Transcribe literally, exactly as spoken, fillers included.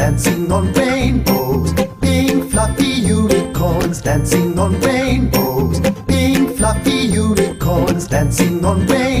dancing on rainbows. Pink fluffy unicorns dancing on rainbows. Pink fluffy unicorns dancing on rainbows.